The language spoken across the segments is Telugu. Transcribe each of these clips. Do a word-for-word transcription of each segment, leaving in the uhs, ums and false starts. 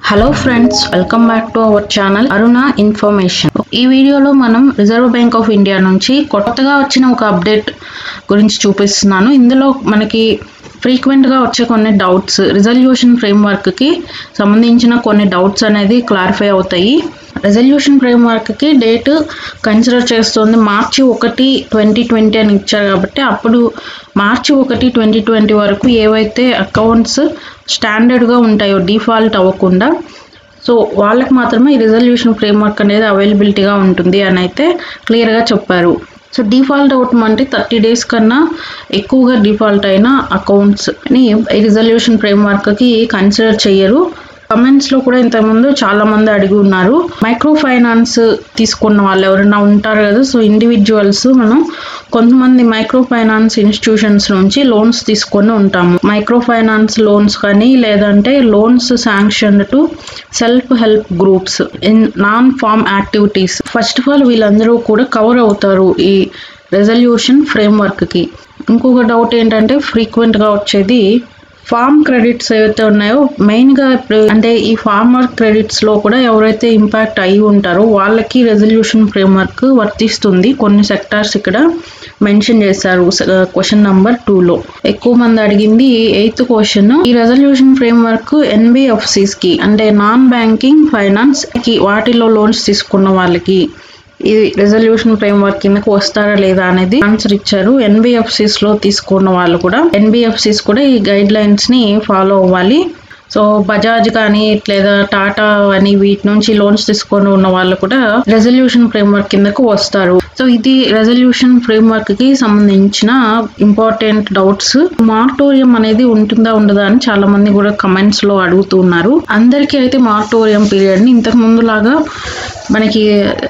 Hello friends, welcome back to our channel Aruna information. ఈ వీడియోలో మనం రిజర్వ్ బ్యాంక్ ఆఫ్ ఇండియా నుంచి కొత్తగా వచ్చిన ఒక అప్డేట్ గురించి చూపిస్తున్నాను. ఇందులో మనకి ఫ్రీక్వెంట్గా వచ్చే కొన్ని డౌట్స్, రిజల్యూషన్ ఫ్రేమ్వర్క్కి సంబంధించిన కొన్ని డౌట్స్ అనేది క్లారిఫై అవుతాయి. రెజల్యూషన్ ఫ్రేమ్వర్క్కి డేట్ కన్సిడర్ చేస్తుంది మార్చి ఒకటి ట్వంటీ ట్వంటీ అని ఇచ్చారు కాబట్టి అప్పుడు మార్చి ఒకటి ట్వంటీ ట్వంటీ వరకు ఏవైతే అకౌంట్స్ స్టాండర్డ్గా ఉంటాయో డిఫాల్ట్ అవ్వకుండా, సో వాళ్ళకి మాత్రమే ఈ రిజల్యూషన్ ఫ్రేమ్వర్క్ అనేది అవైలబిలిటీగా ఉంటుంది అని అయితే క్లియర్గా చెప్పారు. సో డిఫాల్ట్ అవటం అంటే థర్టీ డేస్ కన్నా ఎక్కువగా డిఫాల్ట్ అయిన అకౌంట్స్ని ఈ రిజల్యూషన్ ఫ్రేమ్వర్క్కి కన్సిడర్ చేయరు. కమెంట్స్లో కూడా ఇంతకుముందు చాలామంది అడిగి ఉన్నారు, మైక్రో ఫైనాన్స్ తీసుకున్న వాళ్ళు ఎవరైనా ఉంటారు కదా, సో ఇండివిజువల్స్ మనం కొంతమంది మైక్రో ఫైనాన్స్ ఇన్స్టిట్యూషన్స్ నుంచి లోన్స్ తీసుకొని ఉంటాము. మైక్రో ఫైనాన్స్ లోన్స్ కానీ లేదంటే loans sanction to self help groups in non farm activities. First of all వీళ్ళందరూ కూడా కవర్ అవుతారు ఈ రెజల్యూషన్ ఫ్రేమ్వర్క్కి. ఇంకొక డౌట్ ఏంటంటే ఫ్రీక్వెంట్గా వచ్చేది ఫార్మ్ క్రెడిట్స్ ఏవైతే ఉన్నాయో, మెయిన్గా ఇప్పుడు అంటే ఈ ఫార్మర్ క్రెడిట్స్లో కూడా ఎవరైతే ఇంపాక్ట్ అయ్యి ఉంటారో వాళ్ళకి రెజల్యూషన్ ఫ్రేమ్వర్క్ వర్తిస్తుంది. కొన్ని సెక్టార్స్ ఇక్కడ మెన్షన్ చేశారు క్వశ్చన్ నెంబర్ టూలో. ఎక్కువ మంది అడిగింది ఎయిత్ క్వశ్చన్, ఈ రెజల్యూషన్ ఫ్రేమ్వర్క్ ఎన్బిఎఫ్సిస్కి అంటే నాన్ బ్యాంకింగ్ ఫైనాన్స్కి వాటిలో లోన్స్ తీసుకున్న వాళ్ళకి ఈ రెజల్యూషన్ ఫ్రేమ్వర్క్ కిందకు వస్తారా లేదా అనేది ఆన్సర్ ఇచ్చారు. ఎన్బిఎఫ్సిస్ లో తీసుకున్న వాళ్ళు కూడా ఎన్బిఎఫ్సిస్ కూడా ఈ గైడ్ లైన్స్ ని ఫాలో అవ్వాలి. సో బజాజ్ కానీ లేదా టాటా అని వీటి నుంచి లోన్స్ తీసుకొని ఉన్న వాళ్ళు కూడా రెజల్యూషన్ ఫ్రేమ్వర్క్ కిందకు వస్తారు. సో ఇది రెజల్యూషన్ ఫ్రేమ్వర్క్ కి సంబంధించిన ఇంపార్టెంట్ డౌట్స్. మార్టోరియం అనేది ఉంటుందా ఉండదా అని చాలా మంది కూడా కమెంట్స్ లో అడుగుతున్నారు. అందరికీ అయితే మార్టోరియం పీరియడ్ ని ఇంతకు ముందు లాగా మనకి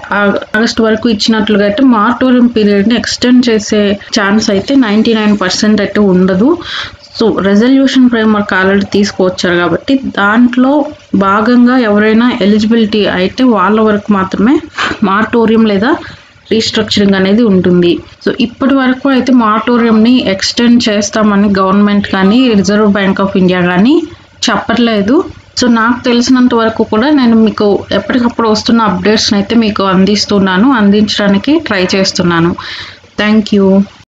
ఆగస్ట్ వరకు ఇచ్చినట్లుగా అయితే మార్టోరియం పీరియడ్ ని ఎక్స్టెండ్ చేసే ఛాన్స్ అయితే నైన్టీ నైన్ పర్సెంట్ అయితే ఉండదు. సో రెజల్యూషన్ ఫ్రేమ్వర్క్ ఆల్రెడీ తీసుకువచ్చారు కాబట్టి దాంట్లో భాగంగా ఎవరైనా ఎలిజిబిలిటీ అయితే వాళ్ళ వరకు మాత్రమే మార్టోరియం లేదా రీస్ట్రక్చరింగ్ అనేది ఉంటుంది. సో ఇప్పటి వరకు అయితే మార్టోరియంని ఎక్స్టెండ్ చేస్తామని గవర్నమెంట్ కానీ రిజర్వ్ బ్యాంక్ ఆఫ్ ఇండియా కానీ చెప్పట్లేదు. సో నాకు తెలిసినంత వరకు కూడా నేను మీకు ఎప్పటికప్పుడు వస్తున్న అప్డేట్స్ని అయితే మీకు అందిస్తున్నాను, అందించడానికి ట్రై చేస్తున్నాను. Thank you.